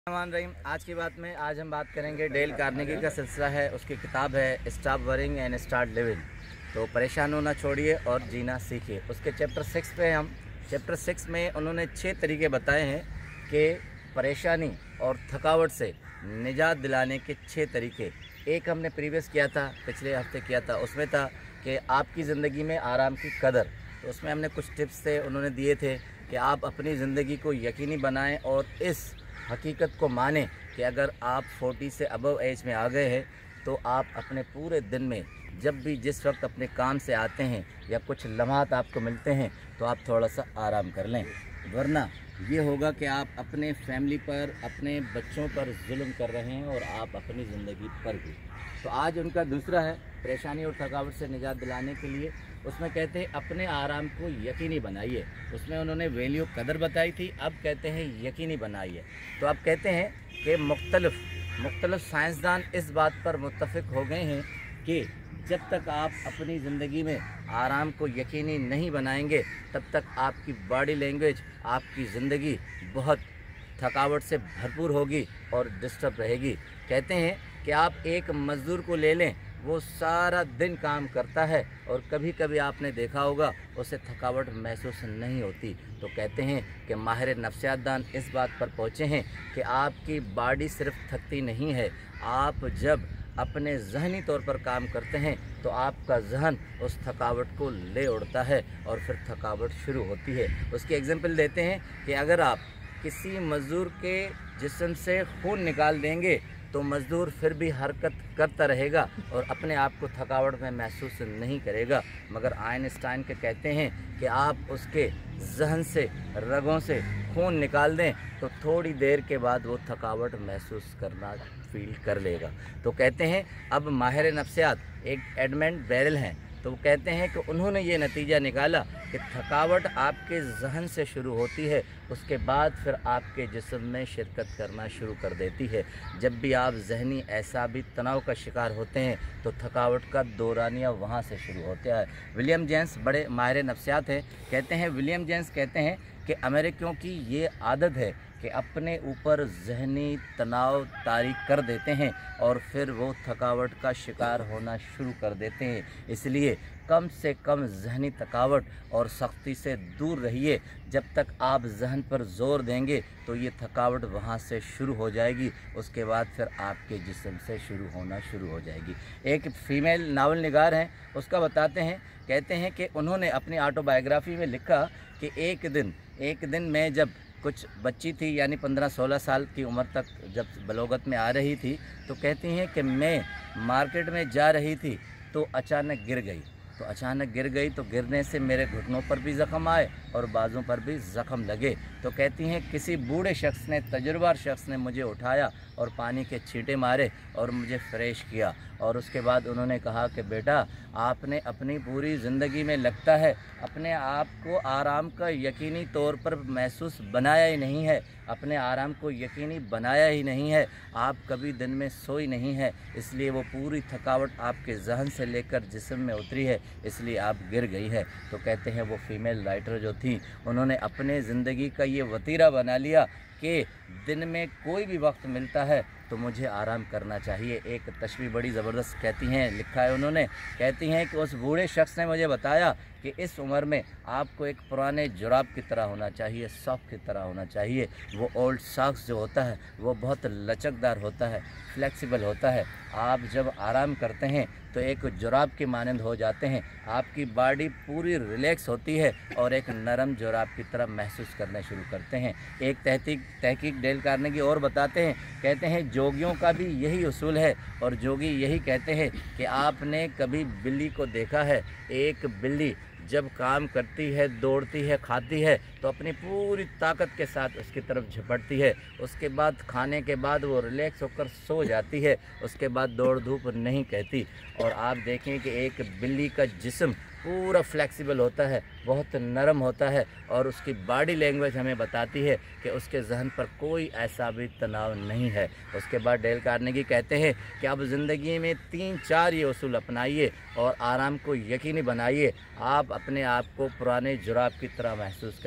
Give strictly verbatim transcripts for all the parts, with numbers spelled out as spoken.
रहीम। आज की बात में आज हम बात करेंगे डेल कार्नेगी का सिलसिला है, उसकी किताब है stop worrying and start living. तो परेशान होना छोड़िए और जीना सीखिए। उसके चैप्टर सिक्स पे हम चैप्टर सिक्स में उन्होंने छः तरीके बताए हैं कि परेशानी और थकावट से निजात दिलाने के छः तरीके। एक हमने प्रीवियस किया था, पिछले हफ्ते किया था, उसमें था कि आपकी ज़िंदगी में आराम की कदर। तो उसमें हमने कुछ टिप्स थे, उन्होंने दिए थे कि आप अपनी ज़िंदगी को यकीनी बनाएं और इस हकीकत को मानें कि अगर आप चालीस से अबव एज में आ गए हैं तो आप अपने पूरे दिन में जब भी जिस वक्त अपने काम से आते हैं या कुछ लम्हात आपको मिलते हैं तो आप थोड़ा सा आराम कर लें, वरना ये होगा कि आप अपने फैमिली पर, अपने बच्चों पर जुल्म कर रहे हैं और आप अपनी ज़िंदगी पर भी। तो आज उनका दूसरा है परेशानी और थकावट से निजात दिलाने के लिए। उसमें कहते हैं अपने आराम को यकीनी बनाइए। उसमें उन्होंने वैल्यू कदर बताई थी, अब कहते हैं यकीनी बनाइए। तो अब कहते हैं कि मुख्तलिफ मुख्तलिफ साइंसदान इस बात पर मुत्तफ़िक हो गए हैं कि जब तक आप अपनी ज़िंदगी में आराम को यकीनी नहीं बनाएंगे तब तक आपकी बॉडी लैंग्वेज, आपकी ज़िंदगी बहुत थकावट से भरपूर होगी और डिस्टर्ब रहेगी। कहते हैं कि आप एक मज़दूर को ले लें, वो सारा दिन काम करता है और कभी कभी आपने देखा होगा उसे थकावट महसूस नहीं होती। तो कहते हैं कि माहिर नफ्सियात दान इस बात पर पहुँचे हैं कि आपकी बॉडी सिर्फ थकती नहीं है, आप जब अपने ज़हनी तौर पर काम करते हैं तो आपका जहन उस थकावट को ले उड़ता है और फिर थकावट शुरू होती है। उसकी एग्जांपल देते हैं कि अगर आप किसी मज़दूर के जिस्म से खून निकाल देंगे तो मज़दूर फिर भी हरकत करता रहेगा और अपने आप को थकावट में महसूस नहीं करेगा। मगर आइंस्टाइन के कहते हैं कि आप उसके जहन से, रगों से खून निकाल दें तो थोड़ी देर के बाद वो थकावट महसूस करना फील कर लेगा। तो कहते हैं अब माहिर नफ्सियात एक एडमंड बैरल हैं, तो वो कहते हैं कि उन्होंने ये नतीजा निकाला कि थकावट आपके जहन से शुरू होती है, उसके बाद फिर आपके जिस्म में शिरकत करना शुरू कर देती है। जब भी आप जहनी एसाबी तनाव का शिकार होते हैं तो थकावट का दौरानिया वहाँ से शुरू होता है। विलियम जेम्स बड़े माहिर नफ्सियात हैं, कहते हैं विलियम जेम्स कहते हैं कि अमेरिकियों की ये आदत है कि अपने ऊपर जहनी तनाव तारी कर देते हैं और फिर वो थकावट का शिकार होना शुरू कर देते हैं। इसलिए कम से कम जहनी थकावट और सख्ती से दूर रहिए। जब तक आप जहन पर जोर देंगे तो ये थकावट वहाँ से शुरू हो जाएगी, उसके बाद फिर आपके जिस्म से शुरू होना शुरू हो जाएगी। एक फ़ीमेल नावल निगार हैं, उसका बताते हैं, कहते हैं कि उन्होंने अपनी ऑटोबायोग्राफ़ी में लिखा कि एक दिन एक दिन मैं जब कुछ बच्ची थी, यानी पंद्रह सोलह साल की उम्र तक जब बलोगत में आ रही थी, तो कहती हैं कि मैं मार्केट में जा रही थी तो अचानक गिर गई। तो अचानक गिर गई तो गिरने से मेरे घुटनों पर भी ज़ख़म आए और बाजों पर भी ज़ख़म लगे। तो कहती हैं किसी बूढ़े शख्स ने, तजुर्बा शख्स ने मुझे उठाया और पानी के छींटे मारे और मुझे फ्रेश किया। और उसके बाद उन्होंने कहा कि बेटा, आपने अपनी पूरी ज़िंदगी में लगता है अपने आप को आराम का यकीनी तौर पर महसूस बनाया ही नहीं है, अपने आराम को यकीनी बनाया ही नहीं है, आप कभी दिन में सोई नहीं है, इसलिए वो पूरी थकावट आपके जहन से लेकर जिस्म में उतरी है, इसलिए आप गिर गई है। तो कहते हैं वो फ़ीमेल राइटर जो थी, उन्होंने अपने ज़िंदगी का ये वतीरा बना लिया कि दिन में कोई भी वक्त मिलता है तो मुझे आराम करना चाहिए। एक तशबीह बड़ी ज़बरदस्त कहती हैं, लिखा है उन्होंने, कहती हैं कि उस बूढ़े शख्स ने मुझे बताया कि इस उम्र में आपको एक पुराने जुराब की तरह होना चाहिए, सॉक्स की तरह होना चाहिए। वो ओल्ड सॉक्स जो होता है वो बहुत लचकदार होता है, फ्लेक्सिबल होता है। आप जब आराम करते हैं तो एक जुराब के मानंद हो जाते हैं, आपकी बॉडी पूरी रिलैक्स होती है और एक नरम जुराब की तरह महसूस करना शुरू करते हैं। एक तहकीक तहकीक डेल कार्नेगी और बताते हैं, कहते हैं जोगियों का भी यही उसूल है और जोगी यही कहते हैं कि आपने कभी बिल्ली को देखा है? एक बिल्ली जब काम करती है, दौड़ती है, खाती है तो अपनी पूरी ताकत के साथ उसकी तरफ झपटती है, उसके बाद खाने के बाद वो रिलैक्स होकर सो जाती है, उसके बाद दौड़ धूप नहीं कहती। और आप देखें कि एक बिल्ली का जिस्म पूरा फ्लेक्सिबल होता है, बहुत नरम होता है और उसकी बॉडी लैंग्वेज हमें बताती है कि उसके जहन पर कोई ऐसा भी तनाव नहीं है। उसके बाद डेल कार्नेगी कहते हैं कि अब ज़िंदगी में तीन चार ये उसूल अपनाइए और आराम को यकीनी बनाइए। आप अपने आप को पुराने जुराब की तरह महसूस करें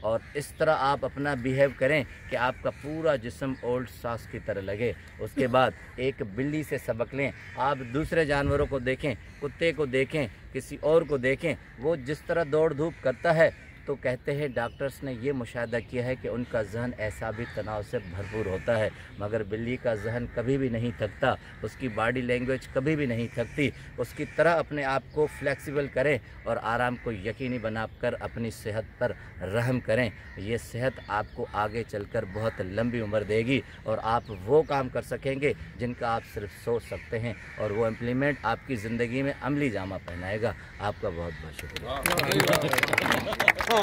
اور اس طرح آپ اپنا بیہیو کریں کہ آپ کا پورا جسم اولڈ ساس کی طرح لگے۔ اس کے بعد ایک بلی سے سبق لیں۔ آپ دوسرے جانوروں کو دیکھیں، کتے کو دیکھیں، کسی اور کو دیکھیں، وہ جس طرح دوڑ دھوپ کرتا ہے تو کہتے ہیں ڈاکٹرز نے یہ مشاہدہ کیا ہے کہ ان کا ذہن اعصابی تناؤ سے بھرپور ہوتا ہے، مگر بلی کا ذہن کبھی بھی نہیں تھکتا، اس کی باڈی لینگویج کبھی بھی نہیں تھکتی۔ اس کی طرح اپنے آپ کو فلیکسیبل کریں اور آرام کو یقینی بنا کر اپنی صحت پر رحم کریں۔ یہ صحت آپ کو آگے چل کر بہت لمبی عمر دے گی اور آپ وہ کام کر سکیں گے جن کا آپ صرف سوچ سکتے ہیں، اور وہ امپلیمنٹ آپ کی زندگی میں عملی جامہ پہنائے گا۔ آپ کا بہت بہت شکریہ۔